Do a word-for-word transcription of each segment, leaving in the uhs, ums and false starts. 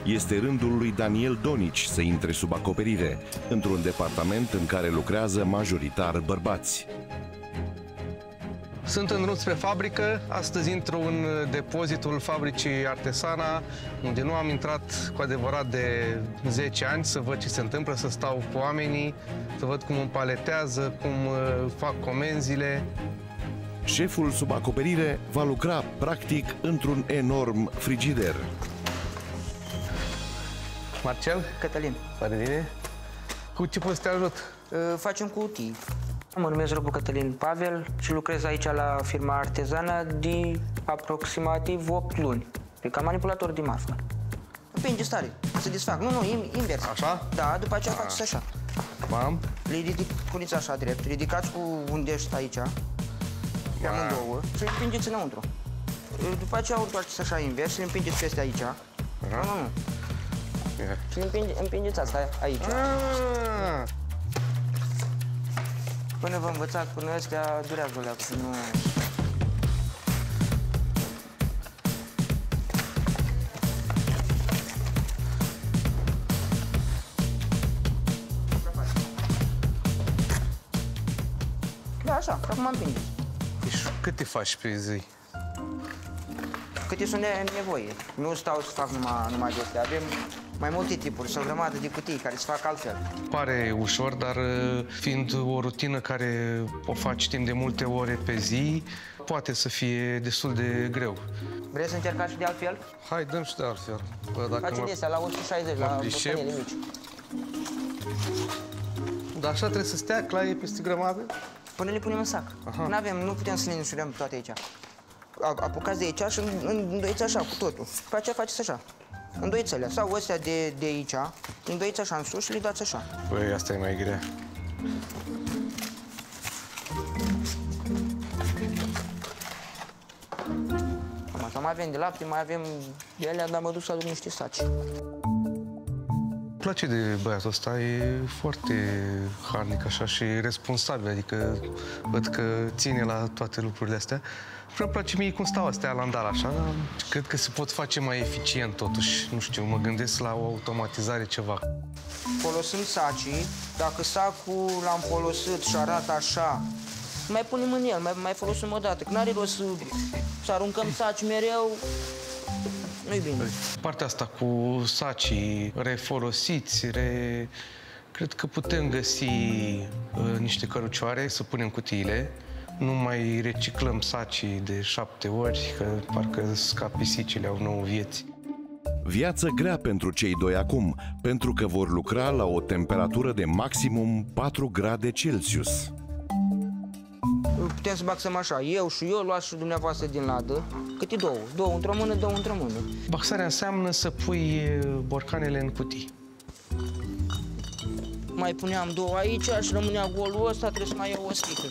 este rândul lui Daniel Donici să intre sub acoperire, într-un departament în care lucrează majoritar bărbați. Sunt în drum spre fabrică. Astăzi intru în depozitul fabricii Artesana, unde nu am intrat cu adevărat de zece ani, să văd ce se întâmplă, să stau cu oamenii, să văd cum împaletează, cum fac comenzile. Șeful sub acoperire va lucra, practic, într-un enorm frigider. Marcel? Cătălin. Pare bine? Cu ce pot să te ajut? Facem cutii. Mă numesc Răbu Cătălin Pavel și lucrez aici la firma Artesana de aproximativ opt luni. E ca manipulator de marfă. Împinge stare, se desfac. Nu, nu, invers. Așa? Da, după aceea faceți așa. Mam? Le ridic, puneți așa drept, ridicați cu undești aici, pe amândouă și îl împingeți înăuntru. După aceea urcați așa invers și îl împingeți peste aici. Nu, nu, nu. Și împinge, împingeți asta aici. Ah. Până vă învățați, până astea durează alea, nu... Da, așa, acum împingeți. Deci câte faci pe zi? Câte sunt nevoie. Nu stau să fac numai, numai de astea. Avem mai multe tipuri, sunt o grămadă de cutii care se fac altfel. Pare ușor, dar fiind o rutină care o faci timp de multe ore pe zi, poate să fie destul de greu. Vreți să încercați și de altfel? Hai, dăm și de altfel. Bă, dacă Face mă... de astea, la o sută șaizeci, la butonele mici. Dar așa trebuie să stea claie peste grămadă? Până le punem în sac. Nu avem, nu putem să le înșurăm toate aici. Apucați de aici și îndoiți așa cu totul. Pe aceea faceți așa. Îndoiți alea. Sau astea de, de aici, îndoiți așa în sus și le dați așa. Păi, asta e mai grea. Am asta, mai avem de lapte, mai avem de alea, dar mă duc să aduc niște saci. Îmi place de băiatul ăsta, e foarte harnic așa și responsabil, adică văd că ține la toate lucrurile astea. Și îmi place mie cum stau astea la îndar așa, dar cred că se pot face mai eficient totuși. Nu știu, mă gândesc la o automatizare ceva. Folosim sacii, dacă sacul l-am folosit și arată așa, mai punem în el, mai, mai folosim o dată. Că n-are rost să, să aruncăm saci mereu, nu-i bine. Partea asta cu sacii refolosiți, re... cred că putem găsi uh, niște cărucioare să punem cutiile. Nu mai reciclăm sacii de șapte ori, că parcă scap pisicile, au nouă vieți. Viață grea pentru cei doi acum, pentru că vor lucra la o temperatură de maximum patru grade Celsius. Putem să baxăm așa, eu și eu, luați și dumneavoastră din ladă, câte două, două într-o mână, două într-o mână. Baxarea înseamnă să pui borcanele în cutii. Mai puneam două aici și rămânea golul ăsta, trebuie să mai iau o sticlă.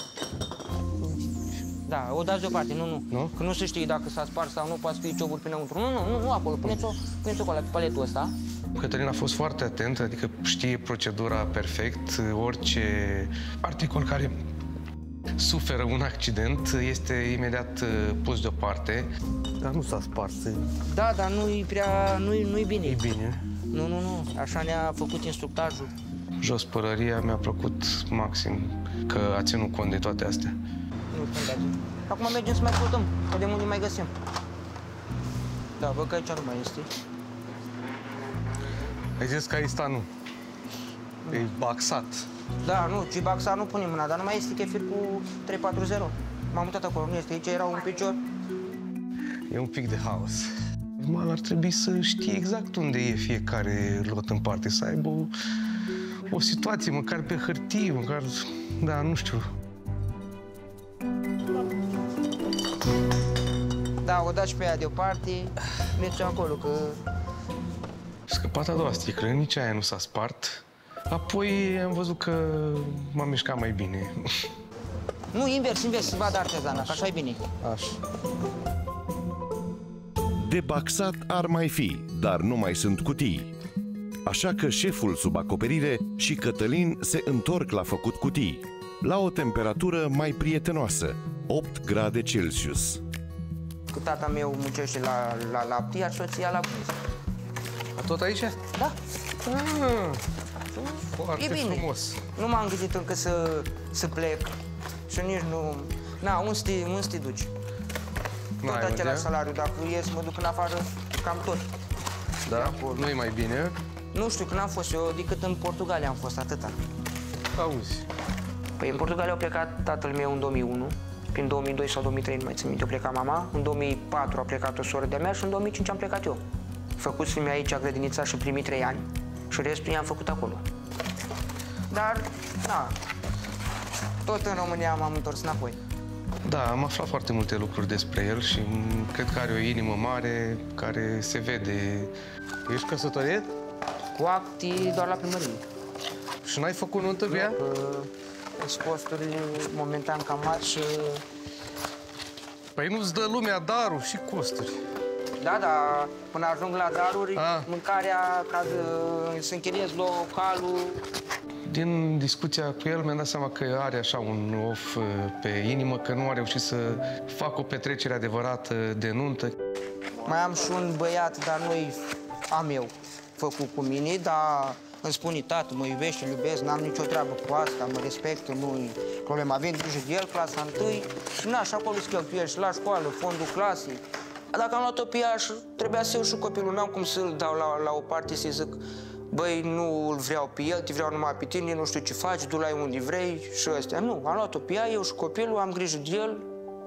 Da, o dați deoparte, nu, nu. Nu? Că nu se știe dacă s-a spart sau nu, poate fi cioburi pe înăuntru. Nu, nu, nu, nu acolo, puneți-o puneți acolo, pe paletul ăsta. Cătălin a fost foarte atent, adică știe procedura perfect. Orice articol care suferă un accident este imediat pus deoparte. Dar nu s-a spart. Da, dar nu-i prea, nu-i nu-i bine. E bine. Nu, nu, nu, așa ne-a făcut instructajul. Jos părăria mi-a plăcut maxim, că a ținut cont de toate astea. Nu contează. Acum mergem să mai căutăm, vedem unde mai găsim. Da, văd că aici nu mai este. Ai zis că aici sta nu. E baxat. Da, nu, ci baxa nu punem mâna, dar nu mai este chefir cu trei patru zero. M-am mutat acolo, nu este, aici era un picior. E un pic de haos. Normal ar trebui să știe exact unde e fiecare lot în parte, să aibă o, o situație, măcar pe hârtie, măcar, da, nu știu. Da, o dați pe ea deoparte, mergem acolo, că... Scăpat a doua sticlă, nici aia nu s-a spart. Apoi am văzut că m-am mișcat mai bine. Nu, invers, invers, să vadă Artesana, că așa e bine. Așa. De baxat ar mai fi, dar nu mai sunt cutii. Așa că șeful sub acoperire și Cătălin se întorc la făcut cutii, la o temperatură mai prietenoasă, opt grade Celsius. Că tata meu muncește la, la lapte, iar soția la prânz. Tot aici? Da. Ah, foarte E bine. frumos. Nu m-am gândit încă să, să plec și nici nu... Na, unde să te, unde să te duci? Tot N-ai același unde? salariu, dacă ies, mă duc în afară, cam tot. Da? Nu e mai bine? Nu știu, când am fost eu, decât în Portugalia am fost atâta. Auzi. Păi în Portugalia a plecat tatăl meu în două mii unu, prin două mii doi sau două mii trei, nu mai țin minte, a plecat mama, în două mii patru a plecat o soră de-a mea și în două mii cinci am plecat eu. Făcusem aici grădinița și primii trei ani și restul i-am făcut acolo. Dar, na, tot în România m-am întors înapoi. Da, am aflat foarte multe lucruri despre el și m, cred că are o inimă mare care se vede. Ești căsătorit? Cu actii doar la primărie. Și n-ai făcut nuntă cu ea? Sunt costurile momentan cam mari și... Păi nu-ți dă lumea darul și costuri. Da, da, până ajung la daruri, A. mâncarea, ca să, să închiriez localul. Din discuția cu el mi-am dat seama că are așa un of pe inimă, că nu a reușit să facă o petrecere adevărată de nuntă. Mai am și un băiat, dar nu-i a meu făcut cu mine, dar îmi spune, tată, mă iubește, îl iubesc, n-am nicio treabă cu asta, mă respectă, nu-i problema. Avem grijă de el, clasa întâi, și na, și acolo sunt cheltuieli, și la școală, fondul clasei. Dacă am luat-o pe ea și trebuia să iau și copilul, n-am cum să-l dau la, la o parte să-i zic, băi, nu îl vreau pe el, te vreau numai pe tine, nu știu ce faci, du-l ai unde vrei și ăstea. Nu, am luat-o pe ea, eu și copilul, am grijă de el.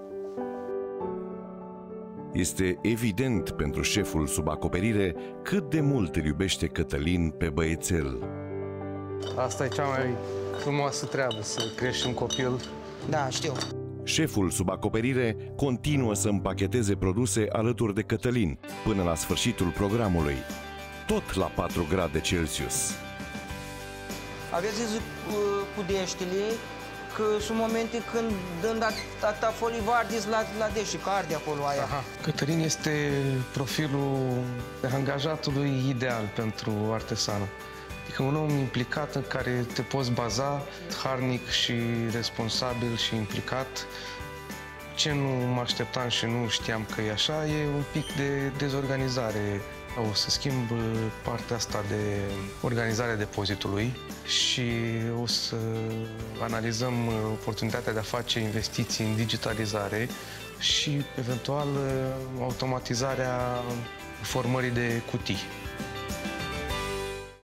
Este evident pentru șeful sub acoperire cât de mult îl iubește Cătălin pe băiețel. Asta e cea mai frumoasă treabă, să crești un copil. Da, știu. Șeful sub acoperire continuă să împacheteze produse alături de Cătălin până la sfârșitul programului, tot la patru grade Celsius. Aveți zis cu, cu deștile că sunt momente când dând atâta folii vardiți la, la dești, că arde acolo aia. Aha. Cătălin este profilul angajatului ideal pentru artesană. Adică un om implicat în care te poți baza, harnic și responsabil și implicat. Ce nu mă așteptam și nu știam că e așa, e un pic de dezorganizare. O să schimb partea asta de organizare depozitului și o să analizăm oportunitatea de a face investiții în digitalizare și, eventual, automatizarea formării de cutii.